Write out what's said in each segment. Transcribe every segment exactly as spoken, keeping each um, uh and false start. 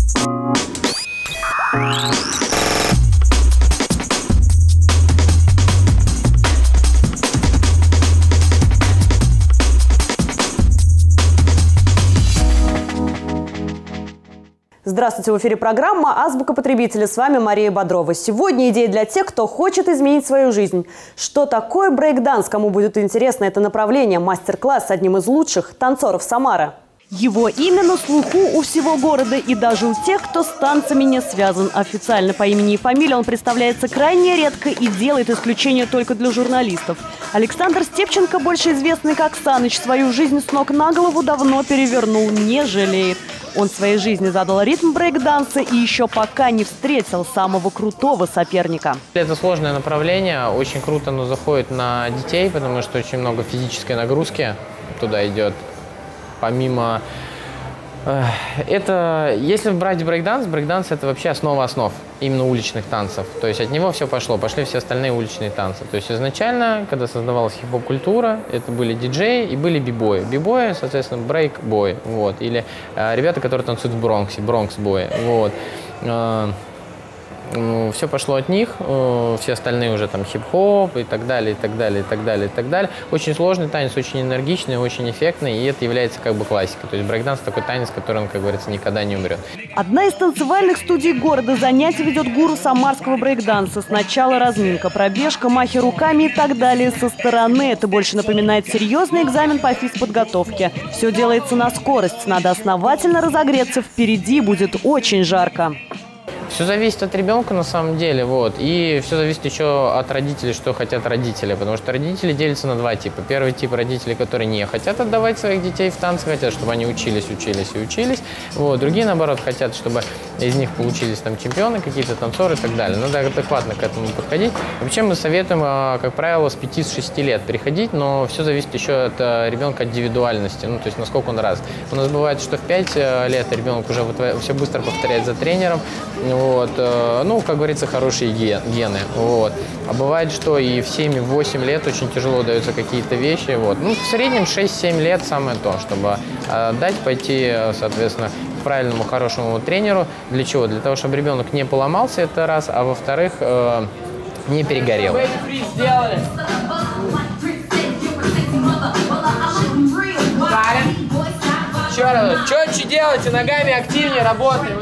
Здравствуйте, в эфире программа «Азбука потребителя». С вами Мария Бодрова. Сегодня идея для тех, кто хочет изменить свою жизнь. Что такое брейк-данс? Кому будет интересно это направление? Мастер-класс с одним из лучших танцоров Самары. Его имя на слуху у всего города и даже у тех, кто с танцами не связан. Официально по имени и фамилии он представляется крайне редко и делает исключение только для журналистов. Александр Степченко, больше известный как Саныч, свою жизнь с ног на голову давно перевернул, не жалеет. Он в своей жизни задал ритм брейк-данса и еще пока не встретил самого крутого соперника. Это сложное направление, очень круто оно заходит на детей, потому что очень много физической нагрузки туда идет. Помимо... Это, если брать брейк-данс, брейк-данс – это вообще основа основ именно уличных танцев. То есть от него все пошло, пошли все остальные уличные танцы. То есть изначально, когда создавалась хип-хоп-культура, это были диджеи и были би-бои. Би-бои, соответственно, брейк-бой. Вот. Или э, ребята, которые танцуют в Бронксе, бронкс-бои. Вот. Э, Ну, все пошло от них, все остальные уже там хип-хоп и так далее, и так далее, и так далее, и так далее. Очень сложный танец, очень энергичный, очень эффектный, и это является как бы классикой. То есть брейк-данс такой танец, который, он, как говорится, никогда не умрет. Одна из танцевальных студий города. Занятия ведет гуру самарского брейк-данса. Сначала разминка, пробежка, махи руками и так далее со стороны. Это больше напоминает серьезный экзамен по физподготовке. Все делается на скорость, надо основательно разогреться, впереди будет очень жарко. Все зависит от ребенка на самом деле, вот, и все зависит еще от родителей, что хотят родители, потому что родители делятся на два типа. Первый тип родителей, которые не хотят отдавать своих детей в танцы, хотят, чтобы они учились, учились и учились, вот, другие, наоборот, хотят, чтобы из них получились там чемпионы, какие-то танцоры и так далее. Надо адекватно к этому подходить. Вообще мы советуем, как правило, с пяти-шести лет приходить, но все зависит еще от ребенка, от индивидуальности, ну, то есть насколько он раз. У нас бывает, что в пять лет ребенок уже все быстро повторяет за тренером. Вот, ну, как говорится, хорошие гены. Вот. А бывает, что и в семь-восемь лет очень тяжело даются какие-то вещи. Вот. Ну, в среднем шесть-семь лет самое то, чтобы дать пойти, соответственно, к правильному, хорошему тренеру. Для чего? Для того, чтобы ребенок не поломался, это раз, а во-вторых, не перегорел. Еще раз, четче делайте, ногами активнее работаем.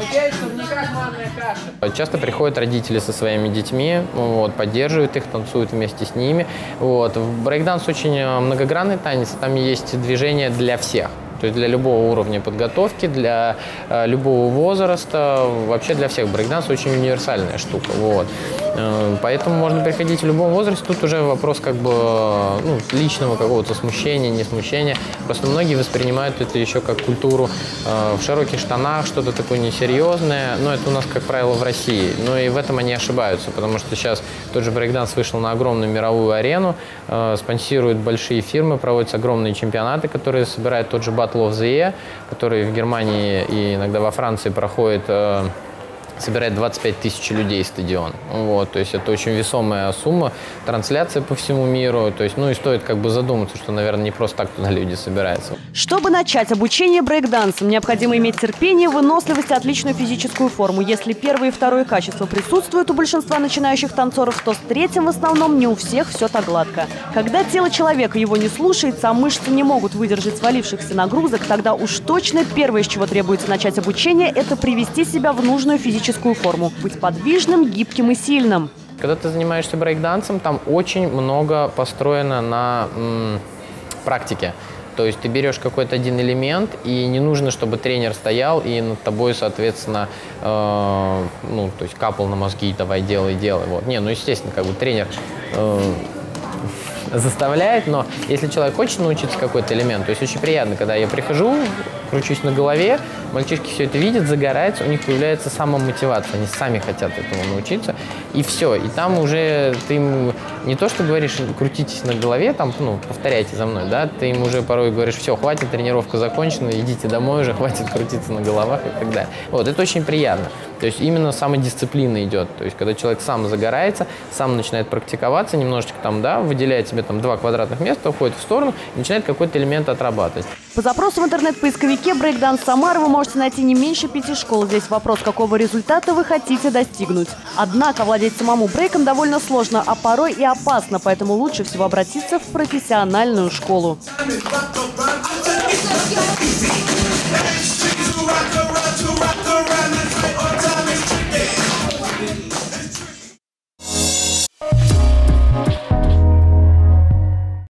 Часто приходят родители со своими детьми, вот, поддерживают их, танцуют вместе с ними. Вот. Брейк-данс очень многогранный танец, там есть движение для всех. То есть для любого уровня подготовки, для э, любого возраста, вообще для всех. Брейк-данс очень универсальная штука. Вот. Э, поэтому можно приходить в любом возрасте. Тут уже вопрос как бы ну, личного какого-то смущения, не смущения. Просто многие воспринимают это еще как культуру э, в широких штанах, что-то такое несерьезное. Но это у нас, как правило, в России. Но и в этом они ошибаются, потому что сейчас тот же брейк-данс вышел на огромную мировую арену, э, спонсируют большие фирмы, проводятся огромные чемпионаты, которые собирают тот же Battle of the Year, который в Германии и иногда во Франции проходит, э, собирает двадцать пять тысяч людей стадион. Вот, то есть это очень весомая сумма, трансляция по всему миру. То есть, ну и стоит как бы задуматься, что, наверное, не просто так туда люди собираются. Чтобы начать обучение брейк-дансом, необходимо иметь терпение, выносливость и отличную физическую форму. Если первое и второе качество присутствуют у большинства начинающих танцоров, то с третьим в основном не у всех все так гладко. Когда тело человека его не слушается, а мышцы не могут выдержать свалившихся нагрузок, тогда уж точно первое, с чего требуется начать обучение, это привести себя в нужную физическую форму, быть подвижным, гибким и сильным. Когда ты занимаешься брейк-дансом, там очень много построено на м, практике. То есть ты берешь какой-то один элемент, и не нужно, чтобы тренер стоял и над тобой, соответственно, э, ну, то есть капал на мозги, давай делай, делай. Вот. Не, ну, естественно, как бы тренер э, заставляет, но если человек хочет научиться какой-то элемент, то есть очень приятно, когда я прихожу, кручусь на голове, мальчишки все это видят, загораются, у них появляется самомотивация, они сами хотят этому научиться, и все. И там уже ты им не то, что говоришь, крутитесь на голове, там, ну, повторяйте за мной, да, ты им уже порой говоришь, все, хватит, тренировка закончена, идите домой уже, хватит крутиться на головах и так далее. Вот, это очень приятно. То есть именно самодисциплина идет, то есть когда человек сам загорается, сам начинает практиковаться, немножечко там, да, выделяет себе там два квадратных места, уходит в сторону и начинает какой-то элемент отрабатывать. По запросу в интернет-поисковике «Брейкданс Самара» вы можете найти не меньше пяти школ. Здесь вопрос, какого результата вы хотите достигнуть. Однако владеть самому брейком довольно сложно, а порой и опасно, поэтому лучше всего обратиться в профессиональную школу.